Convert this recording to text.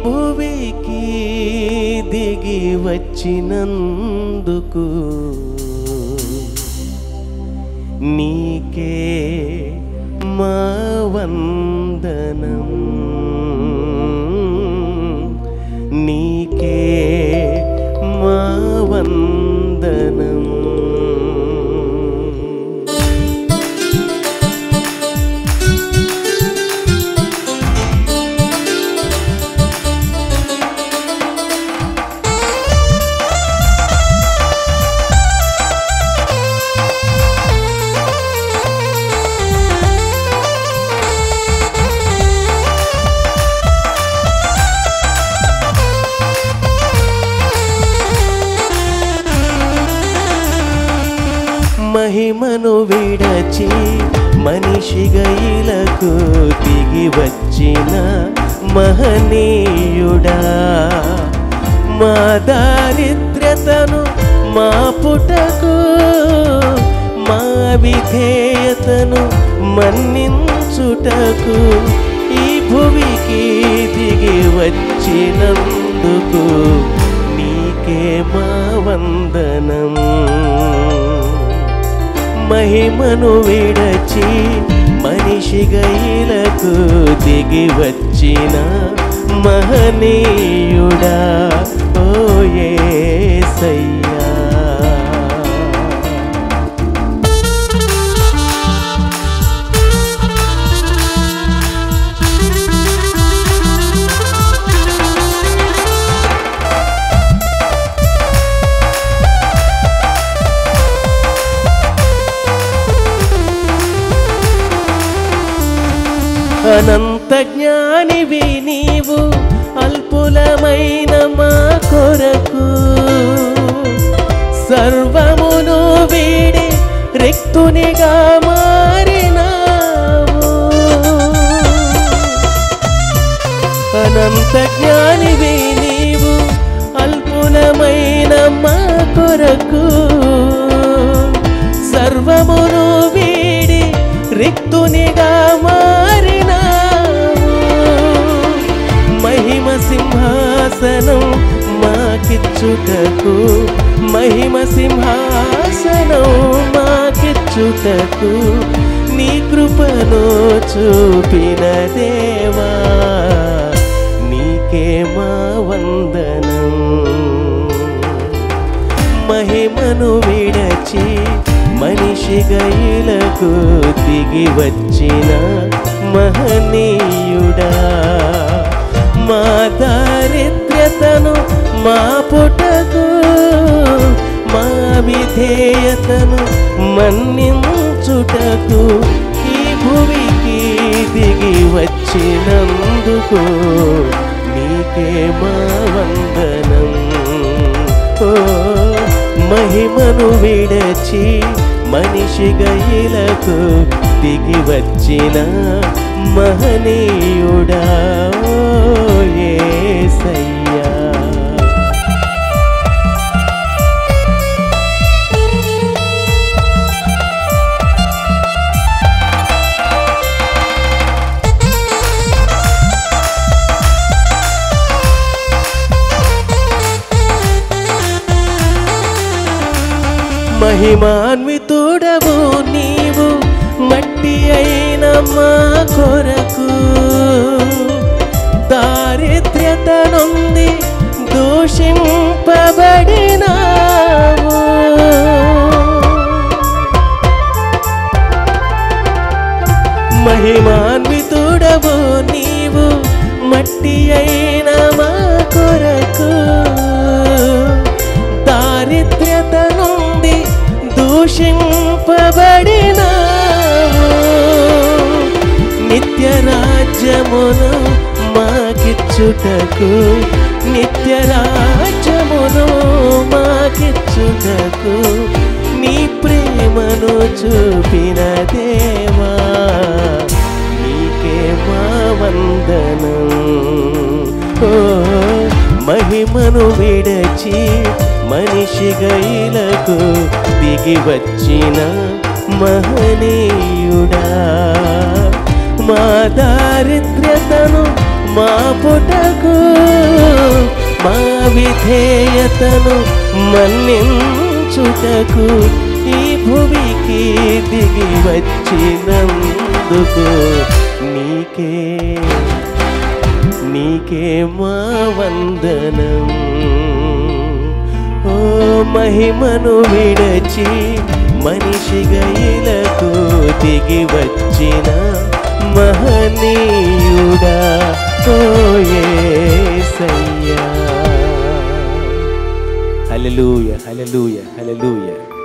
భువికి దిగి వచ్చినందుకు నీకే మా వందనం, నీకే మా వందనం. మహిమను విడచి మనిషిగా ఇలకు దిగి వచ్చిన మహనీయుడా, మా దారిద్ర్యతను మా పుటకు మా విధేయతను మన్నించుటకు ఈ భువికి దిగి వచ్చినందుకు నీకే మా వందనం. మహిమను విడచి మనిషిగా ఇలకు దిగి వచ్చిన మహనీయుడా, ఓ యేసయ్యా. అనంత జ్ఞానివి నీవు అల్పులమైన మా కొరకు, సర్వమును వీడి రిక్తునిగా మారినావు. అనంత జ్ఞానివి నీవు అల్పులమైన మా కొరకు, సర్వమును వీడి రిక్తునిగా మహిమ సింహాసనం మాకిచ్చుటకు, మహిమ సింహాసనం మాకిచ్చుటకు నీ కృపను చూపిన దేవా, నీకే మా వందనం. మహిమను విడచి మనిషిగా ఇలకు దిగి వచ్చిన మహనీయుడా, మా దారిద్ర్యతను మా పుటకు మా విధేయతను మన్నించుటకు ఈ భువికి దిగి వచ్చినందుకు నీకే మా వందనం. ఓ మహిమను విడచి మనిషిగా ఇలకు దిగి వచ్చిన మహనీయుడా, ఓ యేసయ్యా. మహిమాన్వితుడవు నీవు మట్టి అయిన మా కొరకు, దారిద్ర్యత నుండి దూషింపబడినావు. మహిమాన్వితుడవు నీవు మట్టి అయిన మా కొరకు, దారిద్ర్యత నుండి దూషింపబడినావు. నిత్య రాజ్యమును మాకిచ్చుటకు, నిత్య రాజ్యమును మాకిచ్చుటకు నీ ప్రేమను చూపిన దేవా, నీకే మా వందనం. ఓ మహిమను విడచి మనిషిగా ఇలకు దిగి వచ్చిన మహనీయుడా, మా దారిద్ర్యతను మాపుటకు మా విధేయతను మన్నించుటకు ఈ భూమికి దిగి వచ్చినందుకు నీకే మా వందనం. ఓ మహిమను విడచి మనిషిగా ఇలకు దిగి వచ్చిన మహనీయుడా ఓ యేసయ్యా. హల్లెలూయా, హల్లెలూయా, హల్లెలూయా.